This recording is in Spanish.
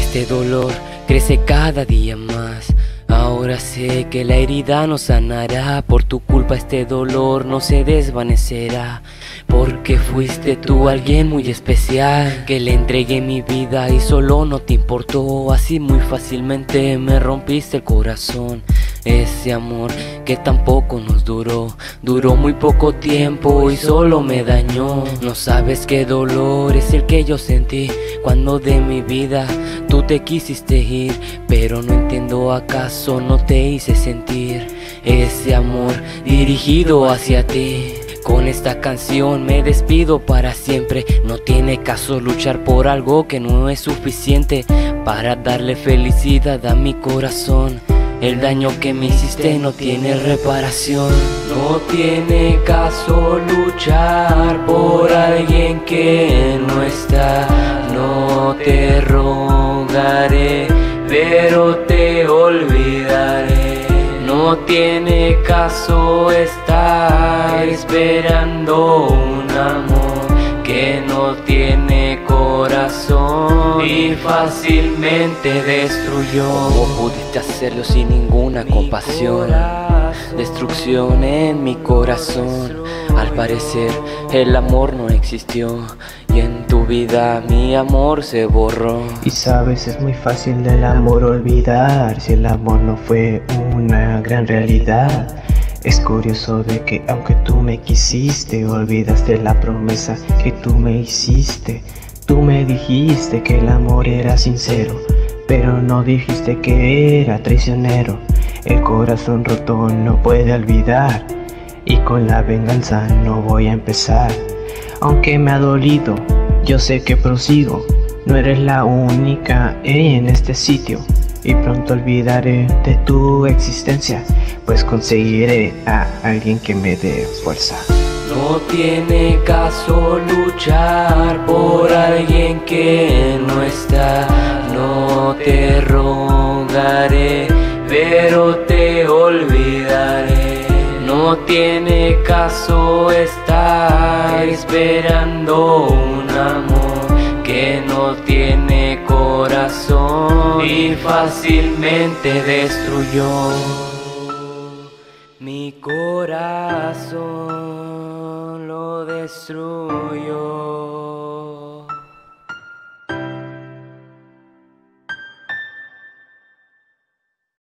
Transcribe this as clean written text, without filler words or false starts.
Este dolor crece cada día más. Ahora sé que la herida no sanará. Por tu culpa este dolor no se desvanecerá. Porque fuiste tú alguien muy especial, que le entregué mi vida y solo no te importó. Así muy fácilmente me rompiste el corazón. Ese amor que tampoco nos duró muy poco tiempo y solo me dañó. No sabes qué dolor es el que yo sentí cuando de mi vida tú te quisiste ir. Pero no entiendo, ¿acaso no te hice sentir ese amor dirigido hacia ti? Con esta canción me despido para siempre. No tiene caso luchar por algo que no es suficiente para darle felicidad a mi corazón. El daño que me hiciste no tiene reparación. No tiene caso luchar por alguien que no está. No te rogaré, pero te olvidaré. No tiene caso estar esperando un amor que no tiene corazón y fácilmente destruyó. ¿Cómo pudiste hacerlo sin ninguna compasión? Destrucción en mi corazón. Al parecer el amor no existió y en tu vida mi amor se borró. Y sabes, es muy fácil del amor olvidar si el amor no fue una gran realidad. Es curioso de que aunque tú me quisiste, olvidaste la promesa que tú me hiciste. Tú me dijiste que el amor era sincero, pero no dijiste que era traicionero. El corazón roto no puede olvidar, y con la venganza no voy a empezar. Aunque me ha dolido, yo sé que prosigo. No eres la única en este sitio, y pronto olvidaré de tu existencia, pues conseguiré a alguien que me dé fuerza. No tiene caso luchar por alguien que no está. No te rogaré, pero te olvidaré. No tiene caso estar esperando un amor que no tiene corazón y fácilmente destruyó. Mi corazón lo destruyó.